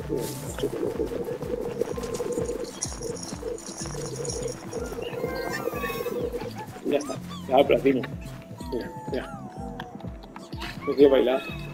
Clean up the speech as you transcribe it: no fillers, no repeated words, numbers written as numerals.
Ya está. Ya, platino. Mira, mira. No quiero bailar.